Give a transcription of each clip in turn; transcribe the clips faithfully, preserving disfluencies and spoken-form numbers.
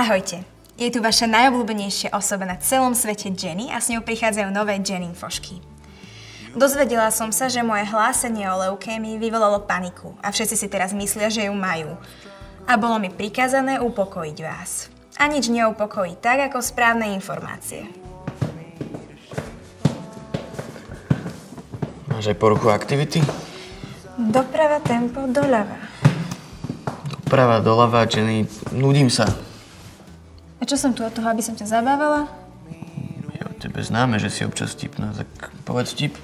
Ahojte. Je tu vaša najobľúbenejšia osoba na celom svete Jenny a s ňou prichádzajú nové Jenninfošky. Dozvedela som sa, že moje hlásenie o leukémii vyvolalo paniku a všetci si teraz myslia, že ju majú. A bolo mi prikázané upokojiť vás. A nič neupokojí tak, ako správne informácie. Máš aj poruchu aktivity? Doprava, tempo, doľava. Doprava, doľava, Jenny, nudím sa. A čo som tu od toho, aby som ťa zabávala? Je od tebe známe, že si občas vtipná, tak povedz vtip.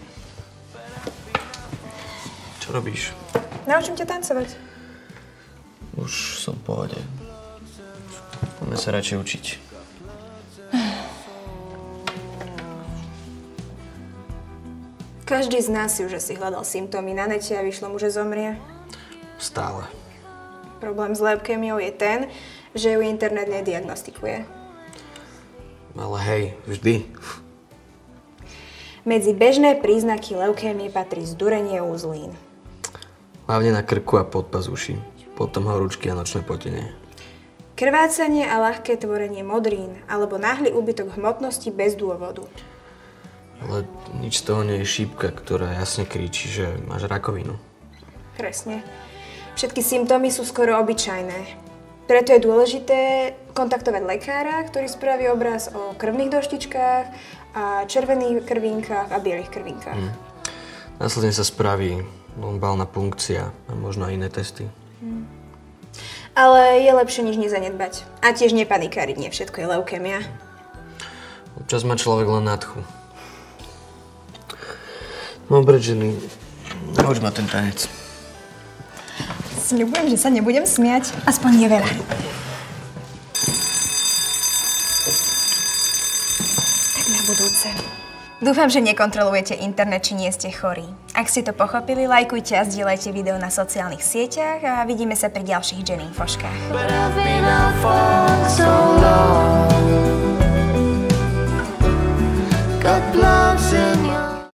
Čo robíš? Naučím ťa tancovať. Už som v pohode. Poďme sa radšej učiť. Každý z nás si už asi hľadal symptómy na nete a vyšlo mu, že zomrie. Stále. Problém s leukémiou je ten, že ju internet nediagnostikuje. Ale hej, vždy. Medzi bežné príznaky leukémie patrí zdurenie úzlín. Hlavne na krku a podpazuši. Potom horúčky a nočné potenie. Krvácanie a ľahké tvorenie modrín alebo náhly úbytok hmotnosti bez dôvodu. Ale nič z toho nie je šípka, ktorá jasne kričí, že máš rakovinu. Presne. Všetky symptómy sú skoro obyčajné. Preto je dôležité kontaktovať lekára, ktorý spraví obraz o krvných doštičkách a červených krvinkách a bielých krvinkách. Mm. Následne sa spraví lumbálna punkcia a možno iné testy. Mm. Ale je lepšie nič nezanedbať. A tiež nepanikáriť, nie všetko je leukémia. Občas má človek len nadchu. Dobre, Jenny, nauč ma ten tanec. Sľubujem, že sa nebudem smiať. Aspoň nie veľa. Tak na budúce. Dúfam, že nekontrolujete internet, či nie ste chorí. Ak ste to pochopili, lajkujte a zdieľajte video na sociálnych sieťach a vidíme sa pri ďalších Jenninfoškách.